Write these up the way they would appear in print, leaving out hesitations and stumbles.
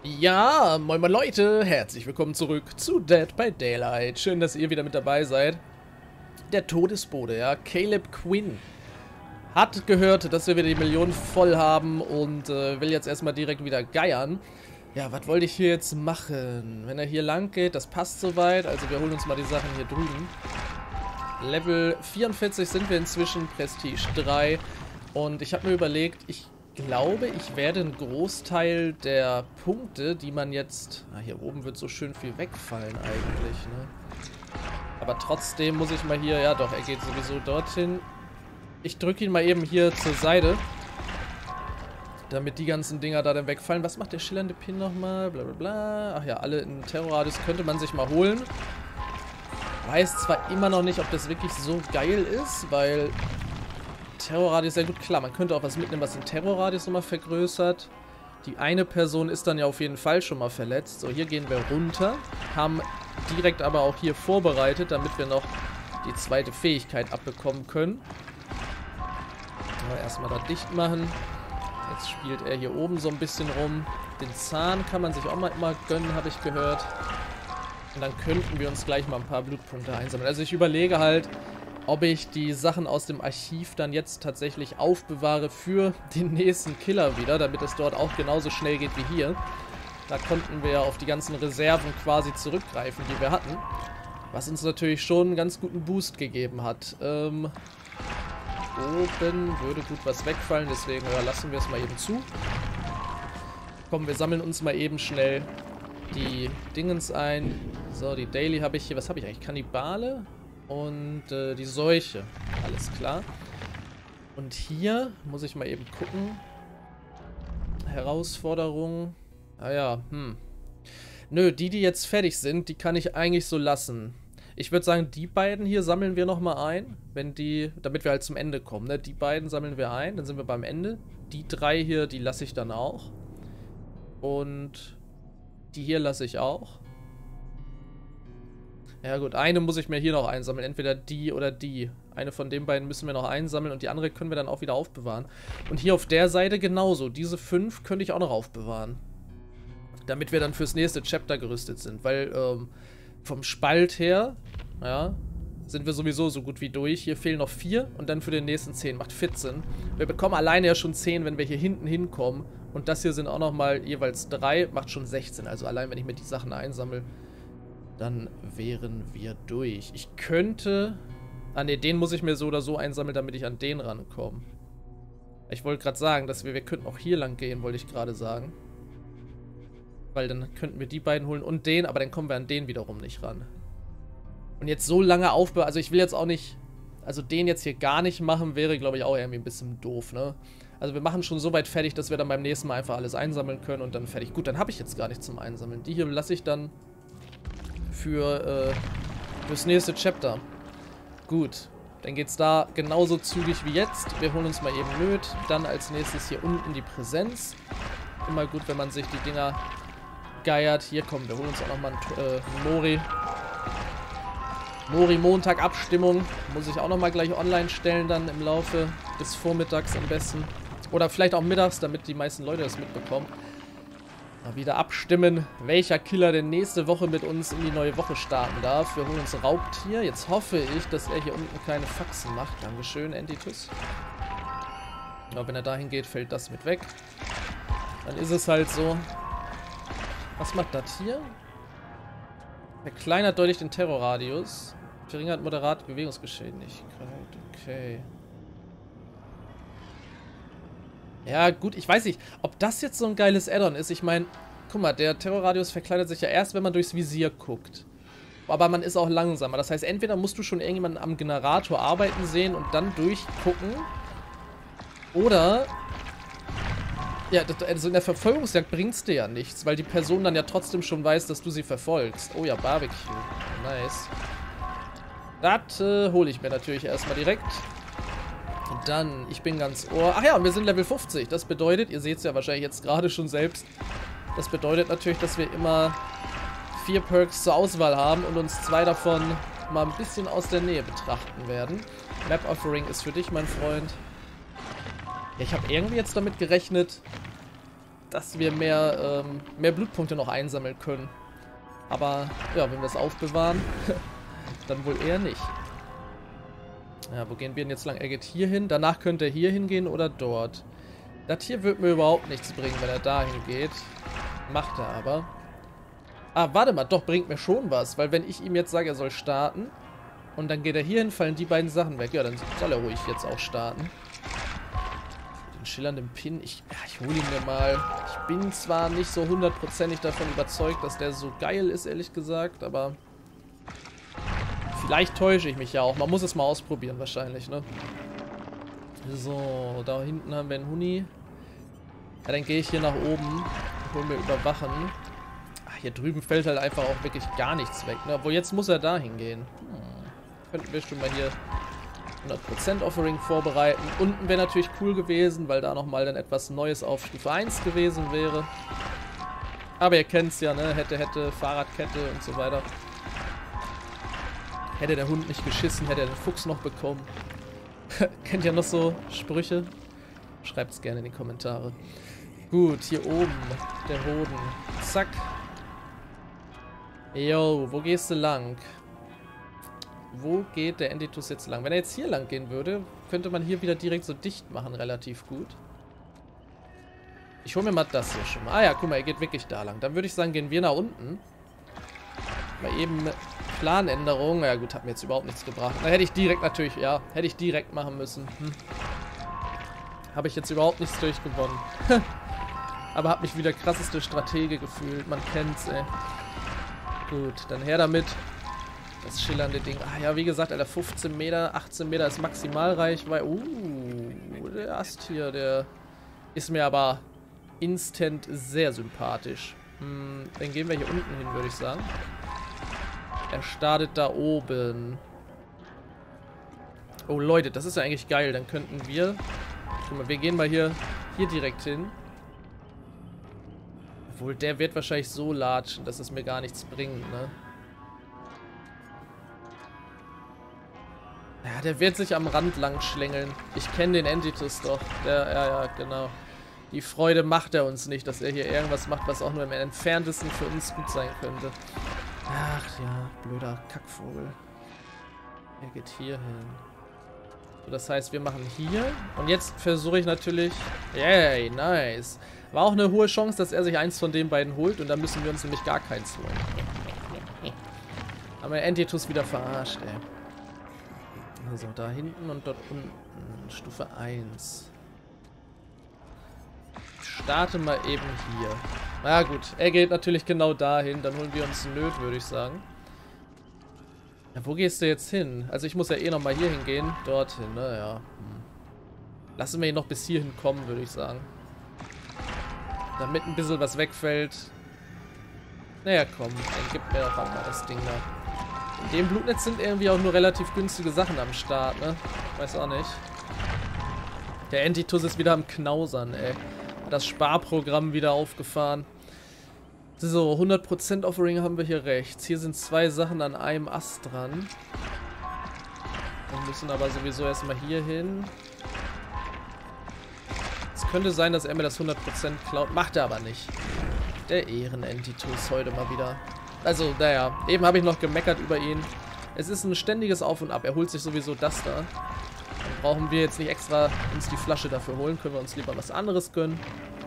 Ja, moin moin Leute, herzlich willkommen zurück zu Dead by Daylight. Schön, dass ihr wieder mit dabei seid. Der Todesbote, ja, Caleb Quinn hat gehört, dass wir wieder die Millionen voll haben und will jetzt erstmal direkt wieder geiern. Ja, was wollte ich hier jetzt machen? Wenn er hier lang geht, das passt soweit. Also wir holen uns mal die Sachen hier drüben. Level 44 sind wir inzwischen, Prestige 3. Und ich habe mir überlegt, ich glaube, ich werde einen Großteil der Punkte, die man jetzt... hier oben wird so schön viel wegfallen eigentlich, ne? Aber trotzdem muss ich mal hier... Ja doch, er geht sowieso dorthin. Ich drücke ihn mal eben hier zur Seite, damit die ganzen Dinger da dann wegfallen. Was macht der schillernde Pin nochmal? Bla bla bla. Ach ja, alle in Terrorradius könnte man sich mal holen. Weiß zwar immer noch nicht, ob das wirklich so geil ist, weil... Terrorradius, sehr gut, klar, man könnte auch was mitnehmen, was den Terrorradius nochmal vergrößert. Die eine Person ist dann ja auf jeden Fall schon mal verletzt. So, hier gehen wir runter, haben direkt aber auch hier vorbereitet, damit wir noch die zweite Fähigkeit abbekommen können. Erstmal da dicht machen. Jetzt spielt er hier oben so ein bisschen rum. Den Zahn kann man sich auch mal immer gönnen, habe ich gehört. Und dann könnten wir uns gleich mal ein paar Blutpunkte einsammeln. Also ich überlege halt, ob ich die Sachen aus dem Archiv dann jetzt tatsächlich aufbewahre für den nächsten Killer wieder, damit es dort auch genauso schnell geht wie hier. Da konnten wir auf die ganzen Reserven quasi zurückgreifen, die wir hatten. Was uns natürlich schon einen ganz guten Boost gegeben hat. Oben würde gut was wegfallen, deswegen ja, lassen wir es mal eben zu. Komm, wir sammeln uns mal eben schnell die Dingens ein. So, die Daily habe ich hier. Was habe ich eigentlich? Kannibale? Und die Seuche. Alles klar. Und hier muss ich mal eben gucken. Herausforderung. Ah ja, Nö, die jetzt fertig sind, die kann ich eigentlich so lassen. Ich würde sagen, die beiden hier sammeln wir nochmal ein. Wenn die, damit wir halt zum Ende kommen, ne? Die beiden sammeln wir ein, dann sind wir beim Ende. Die drei hier, die lasse ich dann auch. Und die hier lasse ich auch. Ja gut, eine muss ich mir hier noch einsammeln. Entweder die oder die. Eine von den beiden müssen wir noch einsammeln und die andere können wir dann auch wieder aufbewahren. Und hier auf der Seite genauso. Diese 5 könnte ich auch noch aufbewahren. Damit wir dann fürs nächste Chapter gerüstet sind. Weil vom Spalt her, ja, sind wir sowieso so gut wie durch. Hier fehlen noch 4 und dann für den nächsten 10. Macht 14. Wir bekommen alleine ja schon 10, wenn wir hier hinten hinkommen. Und das hier sind auch nochmal jeweils 3. Macht schon 16. Also allein, wenn ich mir die Sachen einsammle, dann wären wir durch. Ich könnte... Ah ne, den muss ich mir so oder so einsammeln, damit ich an den rankomme. Ich wollte gerade sagen, dass wir könnten auch hier lang gehen, wollte ich gerade sagen. Weil dann könnten wir die beiden holen und den, aber dann kommen wir an den wiederum nicht ran. Und jetzt so lange aufbewahren... Also ich will jetzt auch nicht... Also den jetzt hier gar nicht machen, wäre glaube ich auch irgendwie ein bisschen doof, ne? Also wir machen schon so weit fertig, dass wir dann beim nächsten Mal einfach alles einsammeln können und dann fertig. Gut, dann habe ich jetzt gar nichts zum Einsammeln. Die hier lasse ich dann... fürs nächste Chapter. Gut, dann geht's da genauso zügig wie jetzt. Wir holen uns mal eben Nöt. Dann als nächstes hier unten die Präsenz. Immer gut, wenn man sich die Dinger geiert. Hier kommen, wir holen uns auch nochmal einen Mori. Mori-Montag Abstimmung. Muss ich auch nochmal gleich online stellen dann im Laufe des Vormittags am besten. Oder vielleicht auch mittags, damit die meisten Leute das mitbekommen. Mal wieder abstimmen, welcher Killer denn nächste Woche mit uns in die neue Woche starten darf. Wir holen uns Raubtier. Jetzt hoffe ich, dass er hier unten keine Faxen macht. Dankeschön, Entitus. Aber wenn er dahin geht, fällt das mit weg. Dann ist es halt so. Was macht das hier? Verkleinert deutlich den Terrorradius. Verringert moderat Bewegungsgeschwindigkeit. Okay. Ja, gut, ich weiß nicht, ob das jetzt so ein geiles Add-on ist. Ich meine, guck mal, der Terrorradius verkleinert sich ja erst, wenn man durchs Visier guckt. Aber man ist auch langsamer. Das heißt, entweder musst du schon irgendjemanden am Generator arbeiten sehen und dann durchgucken. Oder... Ja, also in der Verfolgungsjagd bringt's dir ja nichts, weil die Person dann ja trotzdem schon weiß, dass du sie verfolgst. Oh ja, Barbecue. Nice. Das hole ich mir natürlich erstmal direkt. Und dann, ich bin ganz ohr. Ach ja, und wir sind Level 50. Das bedeutet, ihr seht es ja wahrscheinlich jetzt gerade schon selbst, das bedeutet natürlich, dass wir immer 4 Perks zur Auswahl haben und uns 2 davon mal ein bisschen aus der Nähe betrachten werden. Map Offering ist für dich, mein Freund. Ja, ich habe irgendwie jetzt damit gerechnet, dass wir mehr Blutpunkte noch einsammeln können. Aber, ja, wenn wir es aufbewahren, dann wohl eher nicht. Ja, wo gehen wir denn jetzt lang? Er geht hier hin, danach könnte er hier hingehen oder dort. Das hier wird mir überhaupt nichts bringen, wenn er dahin geht. Macht er aber. Ah, warte mal, doch, bringt mir schon was. Weil wenn ich ihm jetzt sage, er soll starten und dann geht er hier hin, fallen die beiden Sachen weg. Ja, dann soll er ruhig jetzt auch starten. Den schillernden Pin, ich hole ihn mir mal. Ich bin zwar nicht so hundertprozentig davon überzeugt, dass der so geil ist, ehrlich gesagt, aber vielleicht täusche ich mich ja auch. Man muss es mal ausprobieren wahrscheinlich, ne? So, da hinten haben wir einen Huni. Ja, dann gehe ich hier nach oben. Hol mir Überwachen. Ach, hier drüben fällt halt einfach auch wirklich gar nichts weg, ne? Obwohl, jetzt muss er da hingehen. Könnten wir schon mal hier 100% Offering vorbereiten. Unten wäre natürlich cool gewesen, weil da nochmal dann etwas Neues auf Stufe 1 gewesen wäre. Aber ihr kennt es ja, ne? Hätte, Fahrradkette und so weiter. Hätte der Hund nicht geschissen, hätte er den Fuchs noch bekommen. Kennt ihr noch so Sprüche? Schreibt es gerne in die Kommentare. Gut, hier oben. Der Hoden. Zack. Yo, wo gehst du lang? Wo geht der Entitus jetzt lang? Wenn er jetzt hier lang gehen würde, könnte man hier wieder direkt so dicht machen, relativ gut. Ich hole mir mal das hier schon mal. Ah ja, guck mal, er geht wirklich da lang. Dann würde ich sagen, gehen wir nach unten. Mal eben Planänderung. Ja gut, hat mir jetzt überhaupt nichts gebracht. Da hätte ich direkt natürlich, ja, hätte ich direkt machen müssen. Habe ich jetzt überhaupt nichts durchgewonnen. Aber habe mich wieder krasseste Stratege gefühlt. Man kennt's, ey. Gut, dann her damit. Das schillernde Ding. Ah ja, wie gesagt, Alter, 15 Meter, 18 Meter ist Maximalreichweite. Der Ast hier, der ist mir aber instant sehr sympathisch. Dann gehen wir hier unten hin, würde ich sagen. Er startet da oben. Oh, Leute, das ist ja eigentlich geil. Dann könnten wir... Guck mal, wir gehen mal hier direkt hin. Obwohl, der wird wahrscheinlich so latschen, dass es mir gar nichts bringt, ne? Ja, der wird sich am Rand lang schlängeln. Ich kenne den Entitus doch. Ja, genau. Die Freude macht er uns nicht, dass er hier irgendwas macht, was auch nur im Entferntesten für uns gut sein könnte. Ach ja, blöder Kackvogel. Er geht hier hin. So, das heißt, wir machen hier. Und jetzt versuche ich natürlich... Yay, nice. War auch eine hohe Chance, dass er sich eins von den beiden holt. Und dann müssen wir uns nämlich gar keins holen. Haben wir Entitus wieder verarscht, ey. Also da hinten und dort unten. Stufe 1. Ich starte mal eben hier. Na gut, er geht natürlich genau dahin. Dann holen wir uns Nöt, würde ich sagen. Ja, wo gehst du jetzt hin? Also ich muss ja eh nochmal hier hingehen. Dorthin, naja. Lassen wir ihn noch bis hierhin kommen, würde ich sagen. Damit ein bisschen was wegfällt. Naja, komm. Dann gib mir doch mal das Ding da. In dem Blutnetz sind irgendwie auch nur relativ günstige Sachen am Start, ne? Weiß auch nicht. Der Entitus ist wieder am Knausern, ey. Hat das Sparprogramm wieder aufgefahren. So, 100% Offering haben wir hier rechts. Hier sind 2 Sachen an einem Ast dran. Wir müssen aber sowieso erstmal hier hin. Es könnte sein, dass er mir das 100% klaut. Macht er aber nicht. Der Ehren-Entitus heute mal wieder. Also, naja, eben habe ich noch gemeckert über ihn. Es ist ein ständiges Auf und Ab. Er holt sich sowieso das da. Dann brauchen wir jetzt nicht extra uns die Flasche dafür holen. Können wir uns lieber was anderes gönnen.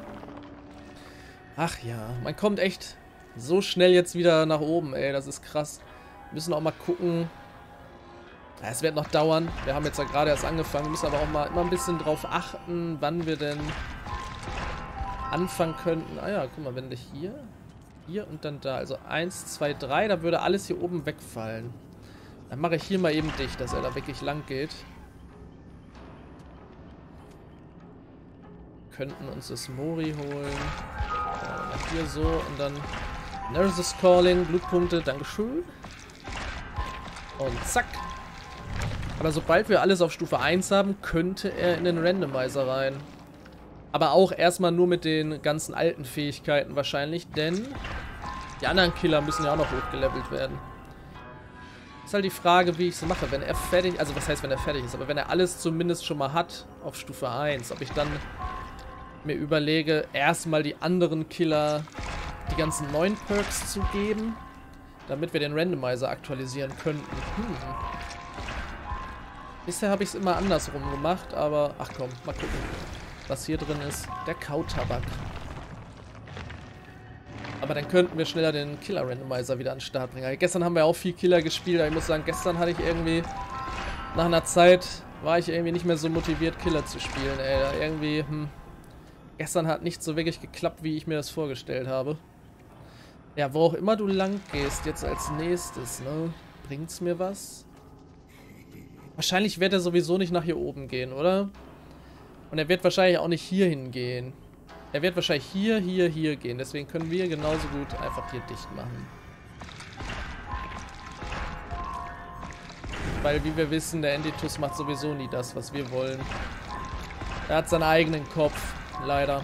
Ach ja, man kommt echt so schnell jetzt wieder nach oben, ey. Das ist krass. Wir müssen auch mal gucken. Ja, es wird noch dauern. Wir haben jetzt ja gerade erst angefangen. Wir müssen aber auch mal immer ein bisschen drauf achten, wann wir denn anfangen könnten. Ah ja, guck mal, wenn wir hier und dann da. Also 1, 2, 3, da würde alles hier oben wegfallen. Dann mache ich hier mal eben dicht, dass er da wirklich lang geht. Könnten uns das Mori holen. Hier so und dann Nurses Calling, Blutpunkte, Dankeschön. Und zack. Aber sobald wir alles auf Stufe 1 haben, könnte er in den Randomizer rein. Aber auch erstmal nur mit den ganzen alten Fähigkeiten wahrscheinlich, denn die anderen Killer müssen ja auch noch hochgelevelt werden. Ist halt die Frage, wie ich es mache. Wenn er fertig, also was heißt, wenn er fertig ist, aber wenn er alles zumindest schon mal hat auf Stufe 1, ob ich dann mir überlege, erstmal die anderen Killer die ganzen neuen Perks zu geben, damit wir den Randomizer aktualisieren könnten. Bisher habe ich es immer andersrum gemacht, aber ach komm, mal gucken, was hier drin ist. Der Kautabak. Aber dann könnten wir schneller den Killer-Randomizer wieder an den Start bringen. Gestern haben wir auch viel Killer gespielt, aber ich muss sagen, gestern hatte ich irgendwie, nach einer Zeit, war ich irgendwie nicht mehr so motiviert, Killer zu spielen, ey. Da irgendwie, gestern hat nicht so wirklich geklappt, wie ich mir das vorgestellt habe. Ja, wo auch immer du lang gehst, jetzt als nächstes, ne? Bringt's mir was? Wahrscheinlich wird er sowieso nicht nach hier oben gehen, oder? Und er wird wahrscheinlich auch nicht hier hingehen. Er wird wahrscheinlich hier gehen. Deswegen können wir genauso gut einfach hier dicht machen. Weil, wie wir wissen, der Enditus macht sowieso nie das, was wir wollen. Er hat seinen eigenen Kopf, leider.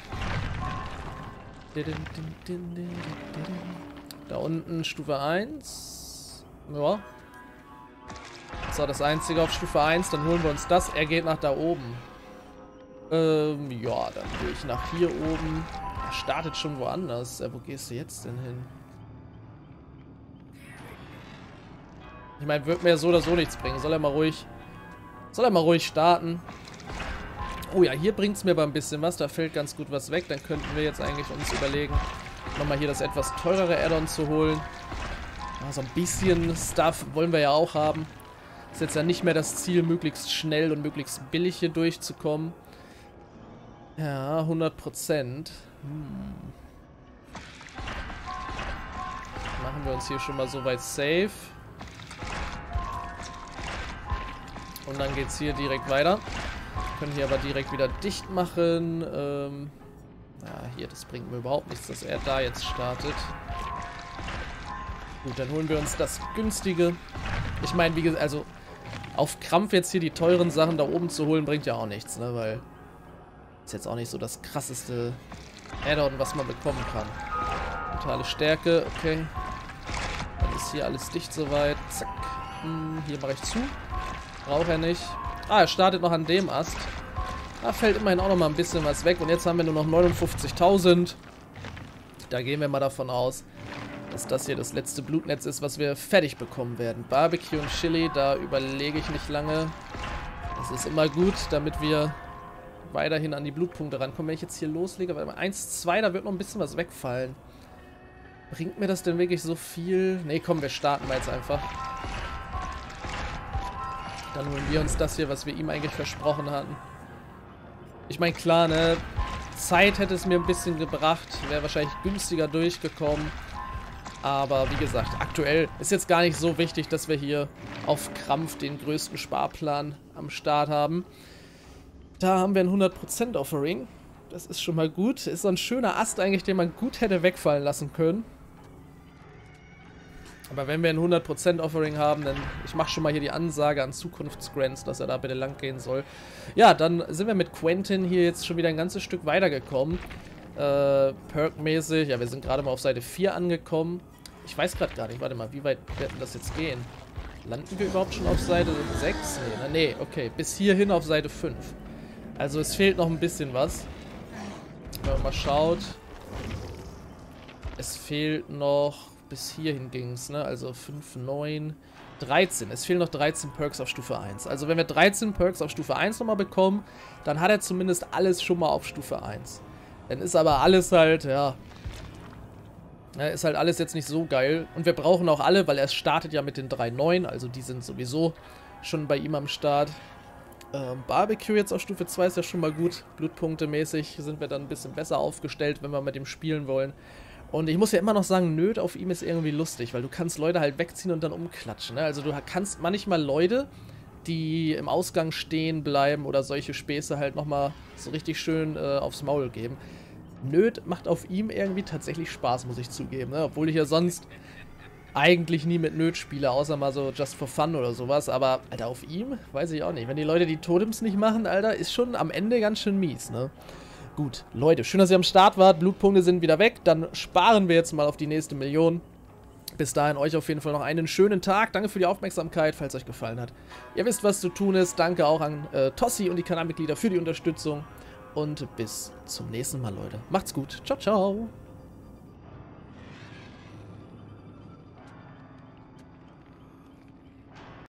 Da unten Stufe 1. Ja. So, das einzige auf Stufe 1. Dann holen wir uns das. Er geht nach da oben. Ja, dann gehe ich nach hier oben. Er startet schon woanders. Wo gehst du jetzt denn hin? Ich meine, wird mir ja so oder so nichts bringen. Soll er mal ruhig starten. Oh ja, hier bringt es mir aber ein bisschen was. Da fällt ganz gut was weg. Dann könnten wir jetzt eigentlich uns überlegen, nochmal hier das etwas teurere Add-on zu holen. Ja, so ein bisschen Stuff wollen wir ja auch haben. Ist jetzt ja nicht mehr das Ziel, möglichst schnell und möglichst billig hier durchzukommen. Ja, 100%. Machen wir uns hier schon mal soweit safe. Und dann geht's hier direkt weiter. Können hier aber direkt wieder dicht machen. Ja, hier, das bringt mir überhaupt nichts, dass er da jetzt startet. Gut, dann holen wir uns das günstige. Ich meine, wie gesagt, also auf Krampf jetzt hier die teuren Sachen da oben zu holen, bringt ja auch nichts, ne? Weil ist jetzt auch nicht so das krasseste Add-on, was man bekommen kann. Totale Stärke, okay. Dann ist hier alles dicht soweit. Zack. Hier mache ich zu. Braucht er nicht. Ah, er startet noch an dem Ast. Da fällt immerhin auch noch mal ein bisschen was weg. Und jetzt haben wir nur noch 59.000. Da gehen wir mal davon aus, dass das hier das letzte Blutnetz ist, was wir fertig bekommen werden. Barbecue und Chili, da überlege ich nicht lange. Das ist immer gut, damit wir weiterhin an die Blutpunkte rankommen. Wenn ich jetzt hier loslege, weil 1, 2, da wird noch ein bisschen was wegfallen. Bringt mir das denn wirklich so viel? Ne, komm, wir starten mal jetzt einfach. Dann holen wir uns das hier, was wir ihm eigentlich versprochen hatten. Ich meine, klar, ne, Zeit hätte es mir ein bisschen gebracht. Wäre wahrscheinlich günstiger durchgekommen. Aber wie gesagt, aktuell ist jetzt gar nicht so wichtig, dass wir hier auf Krampf den größten Sparplan am Start haben. Da haben wir ein 100% Offering. Das ist schon mal gut. Ist so ein schöner Ast eigentlich, den man gut hätte wegfallen lassen können. Aber wenn wir ein 100% Offering haben, dann ich mache schon mal hier die Ansage an Zukunftsgrants, dass er da bitte lang gehen soll. Ja, dann sind wir mit Quentin hier jetzt schon wieder ein ganzes Stück weitergekommen. Perk-mäßig. Ja, wir sind gerade mal auf Seite 4 angekommen. Ich weiß gerade gar nicht. Warte mal, wie weit wird denn das jetzt gehen? Landen wir überhaupt schon auf Seite 6? Nee, okay. Bis hierhin auf Seite 5. Also es fehlt noch ein bisschen was. Wenn man mal schaut. Es fehlt noch... Bis hierhin ging es, ne? Also 5, 9, 13. Es fehlen noch 13 Perks auf Stufe 1. Also wenn wir 13 Perks auf Stufe 1 nochmal bekommen, dann hat er zumindest alles schon mal auf Stufe 1. Dann ist aber alles halt, ja... Ist halt alles jetzt nicht so geil. Und wir brauchen auch alle, weil er startet ja mit den 3 neuen. Also die sind sowieso schon bei ihm am Start. Barbecue jetzt auf Stufe 2 ist ja schon mal gut. Blutpunkte mäßig sind wir dann ein bisschen besser aufgestellt, wenn wir mit ihm spielen wollen. Und ich muss ja immer noch sagen, Nöd auf ihm ist irgendwie lustig, weil du kannst Leute halt wegziehen und dann umklatschen. Ne? Also du kannst manchmal Leute, die im Ausgang stehen bleiben oder solche Späße halt nochmal so richtig schön aufs Maul geben. Nöd macht auf ihm irgendwie tatsächlich Spaß, muss ich zugeben. Ne? Obwohl ich ja sonst eigentlich nie mit Nöd spiele, außer mal so just for fun oder sowas. Aber, Alter, auf ihm weiß ich auch nicht. Wenn die Leute die Totems nicht machen, Alter, ist schon am Ende ganz schön mies, ne? Gut, Leute, schön, dass ihr am Start wart. Blutpunkte sind wieder weg. Dann sparen wir jetzt mal auf die nächste Million. Bis dahin euch auf jeden Fall noch einen schönen Tag. Danke für die Aufmerksamkeit, falls es euch gefallen hat. Ihr wisst, was zu tun ist. Danke auch an Tossi und die Kanalmitglieder für die Unterstützung. und bis zum nächsten Mal, Leute. Macht's gut. Ciao, ciao.